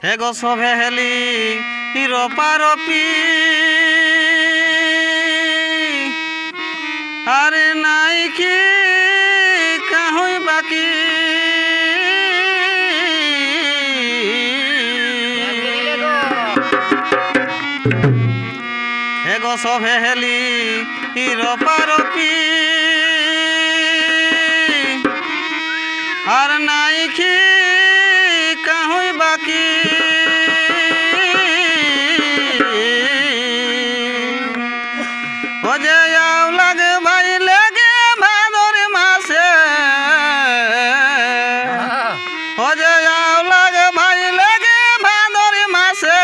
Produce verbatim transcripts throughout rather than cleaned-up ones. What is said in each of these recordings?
एगो सभेली रोपा रोपी अरे नाई की कहूँ बाकी एगो सभेली रोपा रोपी और नाई की कहूँ बाकी हो जाओ लग भाई लगे भादर मासे हो जाओ लग भाई लगे भादर मासे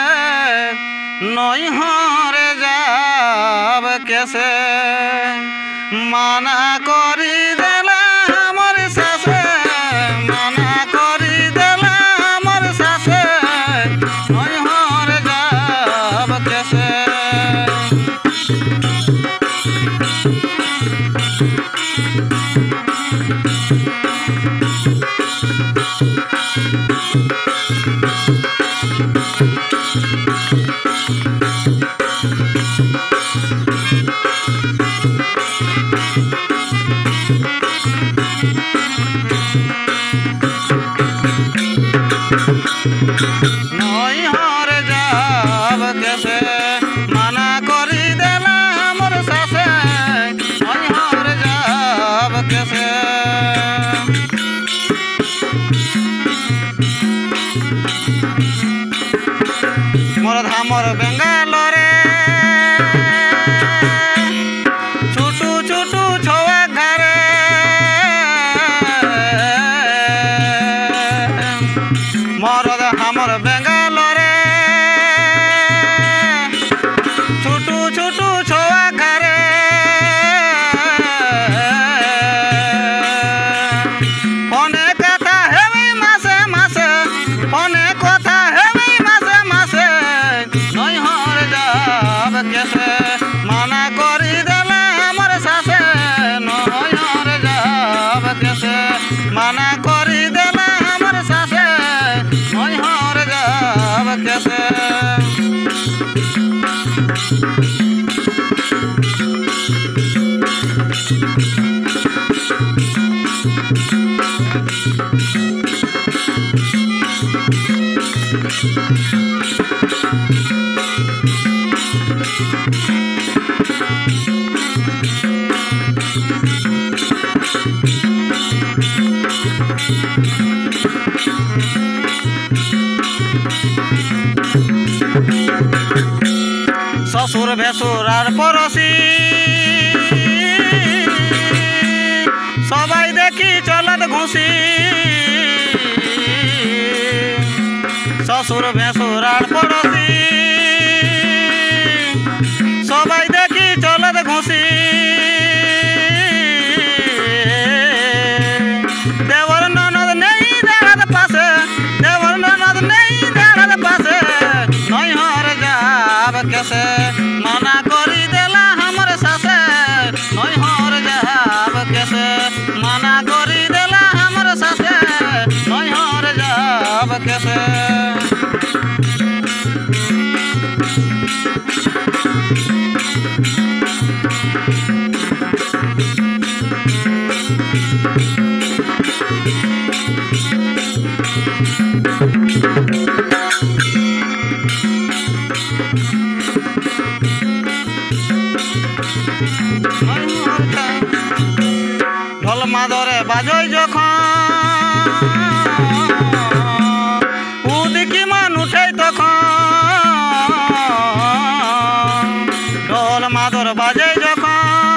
नई हरे जाब कैसे माना करी देला हमर सासे माना करी देला हमर सासे नई हरे जाब कैसे नई हरे जाब कैसे माना करी देला हमर सासे नई हरे जाब कैसे मोर धामर बेंगालोरे छुटू छुटू छोआ घरे मरद हमर बेंगालोरे छुटू छुटू छोआ घरे फने कथा हेबी मासे मासे फने कथा हेबी मासे मासे नई हर जाब कैसे माना करी देला हमर सासे नई हर जाब कैसे माना करी देला हमर सासे नई हर जाब कैसे ससुर भेसुर आर पड़ोसी सबाई देखी चलत घुसी ससुर भेसुर आर पड़ोसी सबाई देखी चलत घुसी देवर ननद नहीं देखत पासे देवर ननद नहीं देखत पासे नई हर जाब कैसे माना करी देला हमर सासे नई हर जाब कैसे माना करी देला हमर सासे नई हर जाब कैसे ঢোল মাদরে বাজই যখন উদিকি মান উঠে তখন ঢোল মাদর বাজে যখন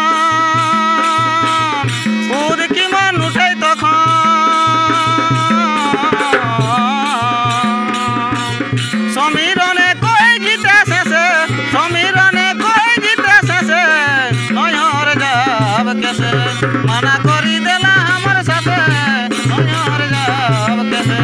উদিকি মান উঠে তখন সমীরনে কই গীতে শেষে সমীরনে কই গীতে শেষে নই হর যাব कैसे माना करी देला हमर सासे नई हर जाब कैसे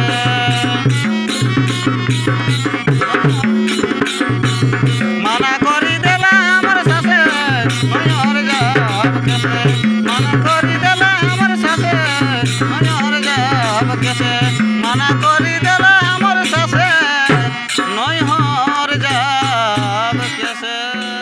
माना करी देला हमर सासे नई हर जाब कैसे माना करी देला हमर सासे नई हर जाब कैसे माना करी देला हमर सासे। नैहर जाब कैसे।